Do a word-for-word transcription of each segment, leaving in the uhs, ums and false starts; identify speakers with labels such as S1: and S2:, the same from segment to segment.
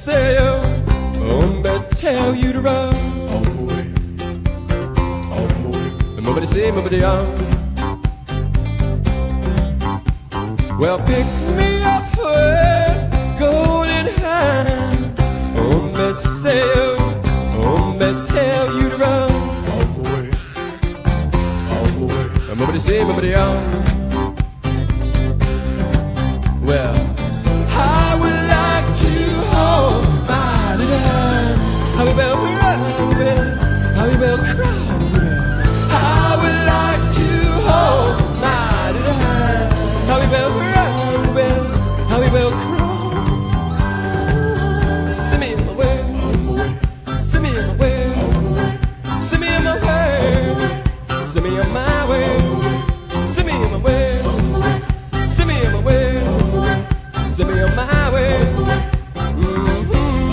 S1: say you, oh, but tell you to run. Oh boy, oh boy, nobody say, nobody on. Well, pick me up with golden hand. Oh, but say you, oh, but tell you to run. Oh boy, oh boy, nobody say, nobody on. Well, I would like to hold my little hand. I will bell, I will bell, I will bell, cry. I would like to hold my little hand. I will bell, I will bell, I will bell, cry. Send me in my way, send me in my way, send me in my way, send me on my way, send me in my way, send me in my way. Send me on my way. Mm-hmm.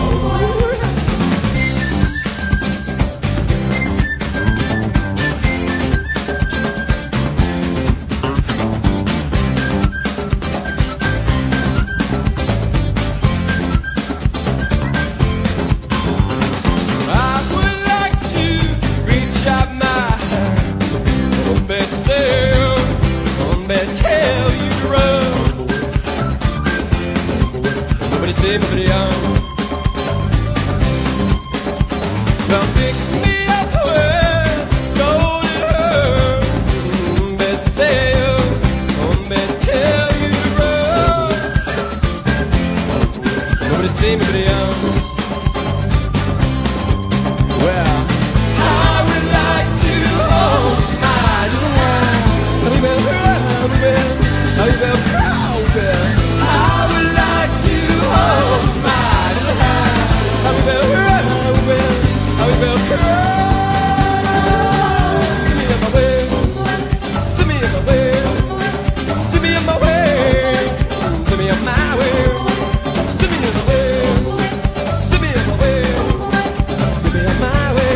S1: I would like to reach out my hand, oh, but say, oh, but tell you to run. Nobody say, nobody on. Well, pick me up with golden hair. Mm, but say, oh, but tell you to run. Nobody say, nobody on. Well, I would like to hold my little hand. How you been, how you been, how you been, how you been. I would like to hold my little hand. I will bell, I will bell, I will bell, send me on my way, send me on my way, send me on my way, send me on my way, send me on my way, send me on my way, send me on my way.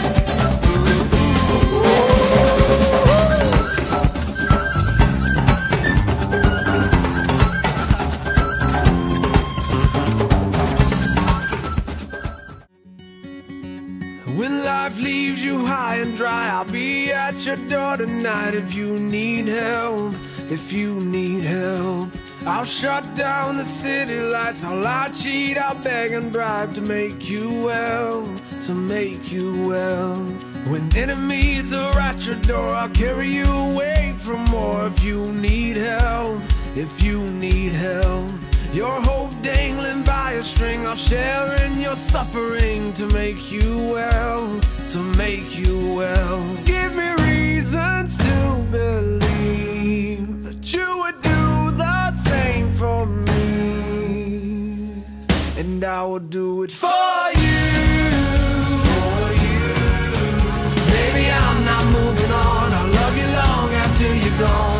S2: When life leaves you high and dry, I'll be at your door tonight. If you need help, if you need help, I'll shut down the city lights. I'll lie, cheat, I'll beg and bribe to make you well, to make you well. When enemies are at your door, I'll carry you away from more. If you need help, if you need help, your hope dangling by a string, I'll share in your suffering to make you well, to make you well. Give me reasons to believe that you would do the same for me, and I will do it for you, for you. Baby, I'm not moving on. I'll love you long after you're gone.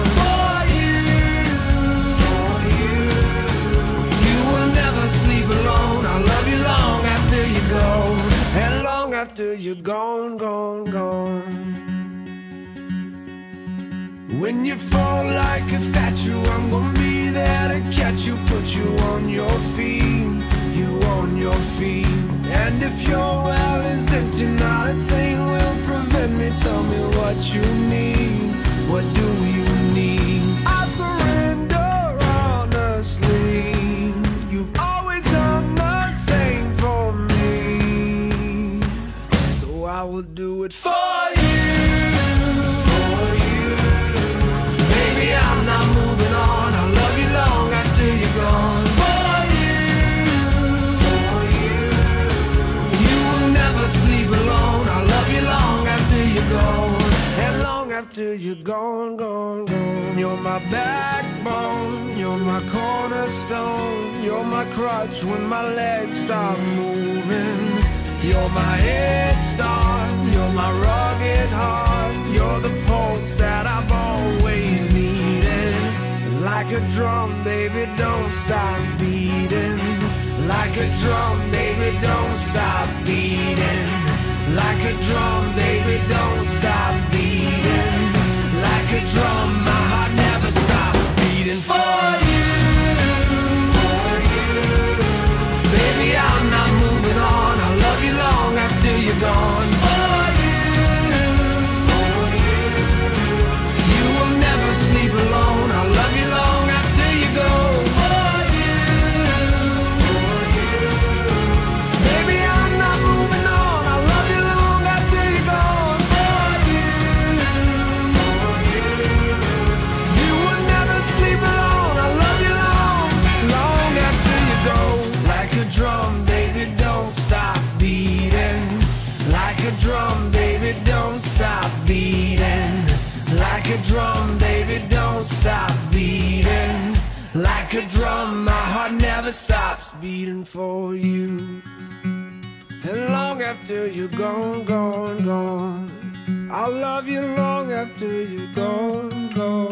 S2: Alone, I'll love you long after you go, and long after you're gone, gone, gone. When you fall like a statue, I'm gonna be there to catch you, put you on your feet, you on your feet. And if your well is empty, not a thing will prevent me. Tell me what you need, what do you need? I surrender honestly. You've always done the same for me, so I will do it for you, for you. Baby, I'm not moving on. I'll love you long after you're gone. For you, for you. You will never sleep alone. I'll love you long after you're gone, and long after you're gone, gone, gone. You're my backbone, you're my cornerstone, you're my crutch when my legs stop moving. You're my head start, you're my rugged heart, you're the pulse that I've always needed. Like a drum, baby, don't stop beating. Like a drum, baby, don't stop beating. Like a drum, baby, don't stop beating. Like a drum, my heart never stops beating. For you, for you, baby, I'm not won't stop beating. Like a drum, my heart never stops beating for you. And long after you're gone, gone, gone, I'll love you long after you're gone, gone.